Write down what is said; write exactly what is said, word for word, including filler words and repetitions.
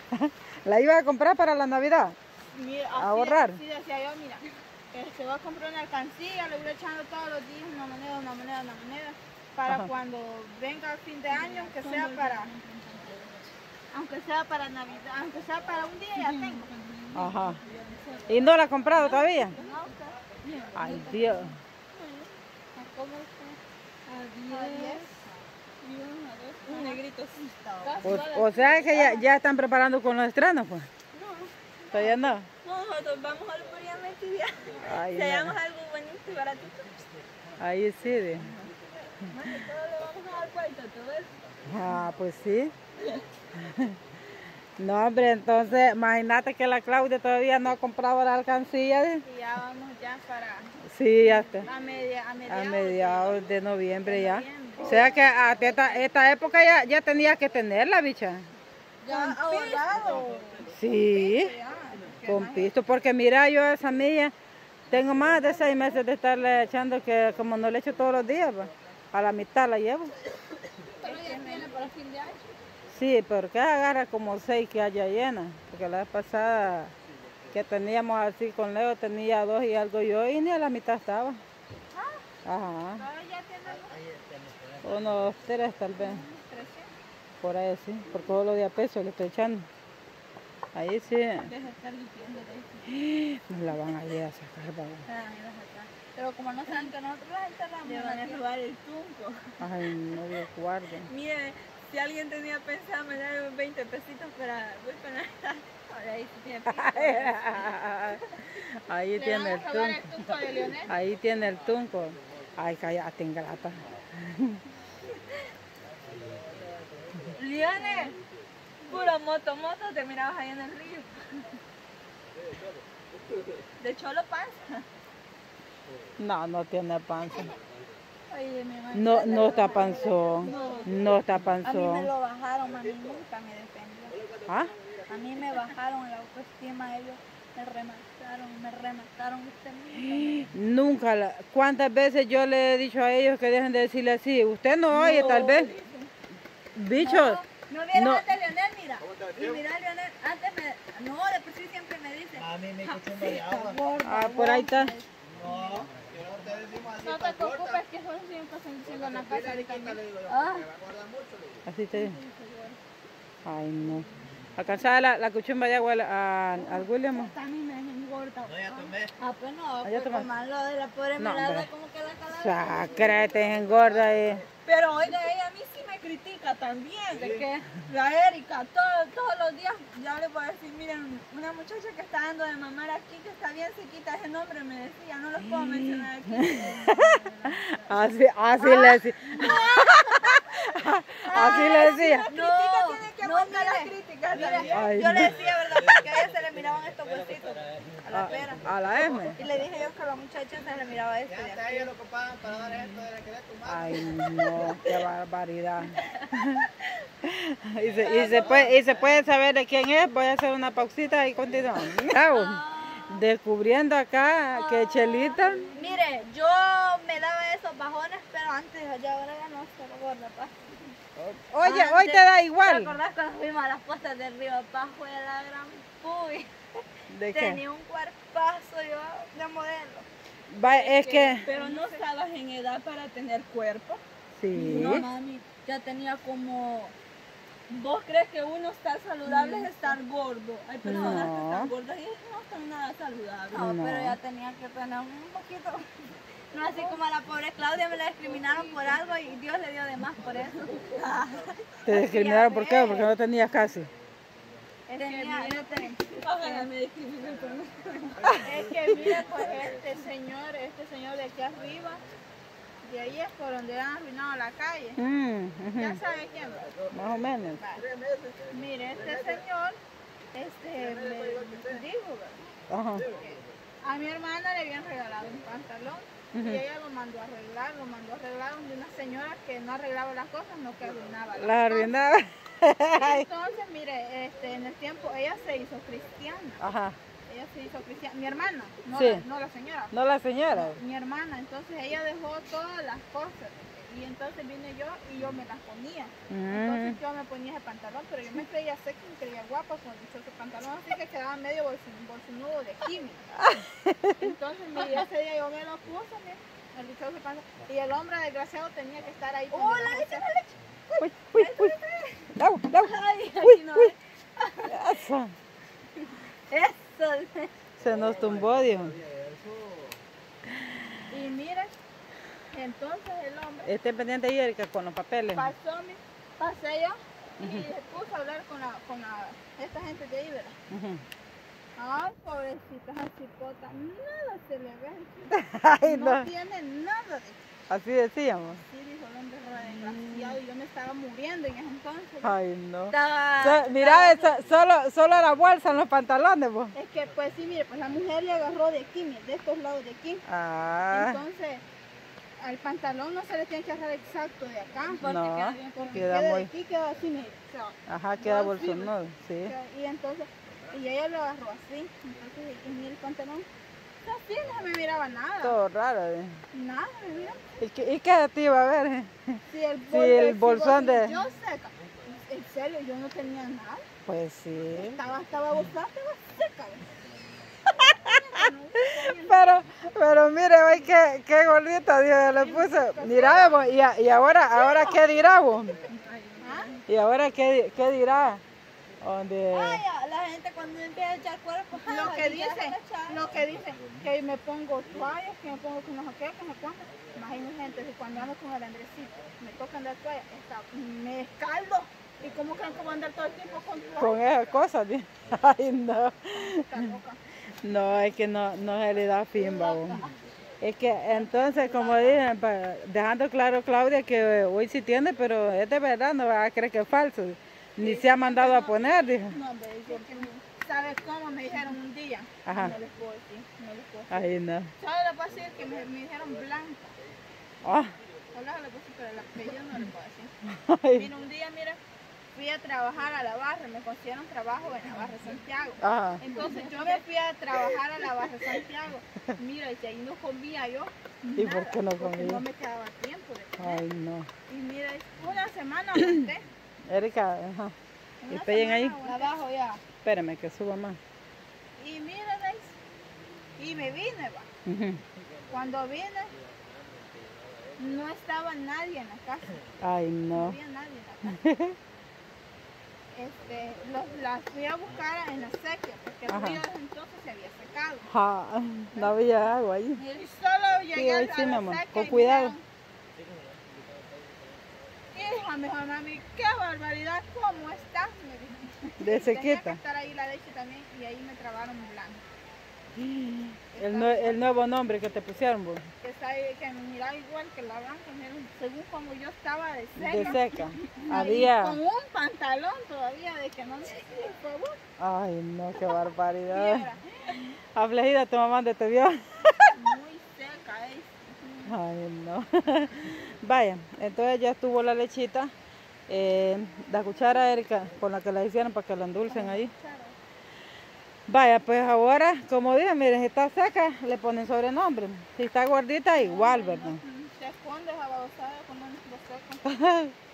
¿La iba a comprar para la Navidad? Mira, ¿A así, ahorrar? así decía yo, mira, este, voy a comprar una alcancía, le voy echando todos los días una moneda, una moneda, una moneda, para Ajá. cuando venga el fin de año, aunque sea para, aunque sea para Navidad, aunque sea para un día, ya tengo. Ajá. ¿Y no la ha comprado todavía? No, usted. Ay, Dios. ¿Cómo usted? A diez. Un negrito sí está. O, o sea que ya, ya están preparando con los estrenos, pues. No. ¿Todavía no? No, nosotros vamos al puramente y ya. Ay, Si no. hallamos algo bonito y baratito. Ahí sí. De... Bueno, todo le vamos a dar cuenta, todo eso. Ah, pues sí. No, hombre, entonces, imagínate que la Claudia todavía no ha comprado la alcancía. ¿Eh? Y ya vamos ya para... Sí, ya está. A, media, a mediados, A mediados de noviembre de ya. noviembre. O sea que a esta, esta época ya, ya tenía que tenerla, bicha. Ya ahorrado. Sí, con pisto, porque mira, yo a esa milla tengo más de seis meses de estarle echando, que como no le echo todos los días, pues, a la mitad la llevo. Pero ya tiene para fin de año. Sí, pero que agarra como seis que haya llena, porque la vez pasada que teníamos así con Leo tenía dos y algo yo y ni a la mitad estaba. Ajá. Ahora ya tiene Unos tres tal vez. trescientos. Por ahí sí, porque todo lo de a peso le estoy echando. Ahí sí. Deja de estar limpiando de esto. Nos la van a ir a sacar, ¿verdad? Ah, mira, acá. Pero como no saben que nosotros las enterramos, le van a robar el tunco. Ay, no Dios guarde. Mire, si alguien tenía pensado me dar veinte pesitos para voy para Navidad, ahora ahí sí tiene piso. Ahí tiene el ¿Le van a robar el tunco. tunco de Leonel? Ahí tiene el tunco. Ay, cállate, ingrata. Leonel, puro moto, moto, te mirabas ahí en el río. De cholo pasa. No, no tiene panza. Oye, mi mamá. No, no está panzón. No está A mí me panzón. lo bajaron, mami nunca me defendió. ¿Ah? A mí me bajaron la autoestima, ellos me remataron, me remataron. Usted nunca me... Nunca. La... ¿Cuántas veces yo le he dicho a ellos que dejen de decirle así? Usted no oye, tal vez. Bicho. No, no vieras No. antes Leonel, mira. Y mira Leonel, antes me... No, de por sí siempre me dice. A mí me escuchó de agua. Ah, por ahí está. No, yo no te decimos así. No te preocupes que son siempre se diciendo en la casa ahorita. Le digo yo, Ah. me va a acordar mucho. Le digo. Así te digo. Ay, no. Alcanzaba la, la cuchumba de agua al, al, al William. Hasta a mí me engorda. No, ya tomé. Ah, pues no, Ah, ya pues tomaste. tomarlo de la pobre No, Melada hombre. como que la calavera. Sacrete, engorda y... Pero oiga, ella a mí sí me critica también, de que la Erika todo, todos los días, ya le voy a decir, miren, una muchacha que está dando de mamar aquí, que está bien sequita, ese nombre me decía, no los puedo mencionar aquí. Así, así le decía. Así le decía. La crítica tiene que aguantar la crítica. Ay, Yo le no. decía, ¿verdad? Porque a ella se le miraban estos huesitos a la pera. A, a la M. Y le dije yo que a la muchacha se le miraba esto de Hasta aquí. ellos lo ocupaban para dar esto de la que le tomaba. Ay, no, qué barbaridad. Y se, y, se puede, y se puede saber de quién es. Voy a hacer una pausita y continuamos. Descubriendo acá que Chelita. Mire, yo me daba esos bajones, pero antes, ya ahora ya no estoy gorda, pa. Oye, Antes, hoy te da ¿te igual. acordás cuando fuimos a las postas del río Pajo de la gran puy? ¿De qué? Tenía un cuerpazo yo de modelo. Va, es que... Pero no estabas en edad para tener cuerpo. Sí. No, mami, ya tenía como... ¿Vos crees que uno estar saludable es estar gordo? Hay personas No. que están gordas y no están nada saludables. No, No. pero ya tenía que tener un poquito. No así como a la pobre Claudia, me la discriminaron por algo y Dios le dio de más por eso. ¿Te discriminaron por qué? Porque no tenías casi. Tenía, no tenía. Ojalá me discriminen por no. Es que mira, pues este señor, este señor de aquí arriba, de ahí es por donde han arruinado la calle. Mm, ujú. Ya sabe quién va. Más o menos. Mire, este señor, este, me dijo, Ajá. a mi hermana le habían regalado un pantalón Ujú. y ella lo mandó a arreglar, lo mandó a arreglar donde una señora que no arreglaba las cosas, no que arruinaba las La arruinaba. cosas. Entonces, mire, este, en el tiempo ella se hizo cristiana, Ajá. ella se hizo cristiana, mi hermana, no, Sí. la, no la señora. No la señora. Mi hermana, entonces ella dejó todas las cosas Y entonces vine yo y yo me las ponía. Mm. Entonces yo me ponía ese pantalón, pero yo me creía sexy, me creía guapa con ese pantalón así que quedaba medio bolsin- bolsinudo de química. Entonces mire, ese día yo me lo puse, mire, el dichoso pantalón. Y el hombre desgraciado tenía que estar ahí. ¡Oh, la leche, la leche! Uy, uy, uy. Lau, lau. Ay, Uy, aquí no uy. es. Eso. Eso. Se nos tumbó, dijo. Y mire, entonces el hombre Esté pendiente ahí, Erika, con los papeles. pasó, mi, pasé yo y se puso a hablar con, la, con la, esta gente de ahí, ¿verdad? Ujú. Ay, pobrecita, esa chipota, nada se le ve. Ay, No, no. tiene nada de... Así decíamos. Sí, dijo el hombre desgraciado y yo me estaba muriendo en ese entonces. Ay, no. Estaba- So- mira, eso, solo, solo la bolsa en los pantalones, vos. Es que pues sí, mire, pues la mujer le agarró de aquí, mire, de estos lados de aquí. Ah, Entonces, al pantalón no se le tiene que agarrar exacto de acá. Porque no, queda bien. Porque queda queda de muy... aquí, queda así, mire. O sea, Ajá, queda no, sí, bolsonudo, sí. queda- y entonces, y ella lo agarró así. Entonces, y mire el pantalón. Así no me miraba nada. Todo raro, ¿eh? Nada me miraba. ¿Y qué, y qué te iba a ver? Si el, Sí, el bolsón de- Yo seca. En serio, yo no tenía nada. Pues sí. Estaba, estaba bastante seca. Pero, pero mire, ay, qué, qué gordita, Dios, le puso. Mira, vos, y, a- y ahora, ahora qué dirá vos. ¿Ah? Y ahora qué, qué dirá. Donde... Ay, la gente cuando empieza a echar cuerpo. Lo que ay, ya dicen, se la echaron. lo que dicen, que me pongo toallas, que me pongo que no sé qué, que me pongo. Imagínense, si cuando ando con el Andresito, me toca andar toalla, está, me escaldo. ¿Y cómo creen que voy a andar todo el tiempo con toalla? Con esas cosas, Dios. Ay, no. Está loca. No, es que no, no se le da fin, babón. Es que entonces, como dicen, pa- dejando claro Claudia que hoy sí tiene, pero es de verdad, no va a creer que es falso. Ni se ha mandado a poner, dijo. No, hombre, dice que me- ¿sabes cómo me dijeron un día? Ajá. No les puedo decir, no les puedo decir. Ay, no. Solo les puedo decir que me, me dijeron blanca. Ah, Solo les puedo decir, pero el apellido no les puedo decir. ay, Mira, un día, mira, fui a trabajar a la barra, me consiguieron trabajo en la barra Santiago. ajá. Entonces yo me fui a trabajar a la barra Santiago. Mira, y si ahí no comía yo. ¿Y por qué no porque comía? no me quedaba tiempo de comer. Ay, no. Y mira, una semana aguanté. Erika, ajá. Una ¿Y peguen ahí? semana aguanté. Abajo ya. Espérame que suba más. Y mira, ¿veis? Y me vine, va. Ujú. Cuando vine, no estaba nadie en la casa. Ay, No no. había nadie en la casa. Este, los, las fui a buscar en la sequía, porque el Ajá. río desde entonces se había secado. Ja, no había agua ahí. Y solo llegué Sí, a ahí la sí, mi amor. sequía Con y cuidado. miraron, hija, me dijo, mami, qué barbaridad, ¿cómo estás? Me dijo. De Tenía que sequita. estar ahí la leche también y ahí me trabaron blanco. El, nue- el nuevo nombre que te pusieron, vos. Que, está ahí, que me miraba igual que la blanca, mira, según como yo estaba de seca. De seca. Ahí, Había. Con un pantalón todavía de que no me por favor. Ay, no, qué barbaridad. Mira, Afligida tu mamá de te vio. muy seca es. Ay, no. Vaya, entonces ya estuvo la lechita. Eh, la cuchara, Erika, con la que la hicieron para que la endulcen ahí. Vaya, pues ahora, como dije, miren, si está seca, le ponen sobrenombre. Si está gordita, igual, ¿verdad? Se esconde esa babosada con un seco.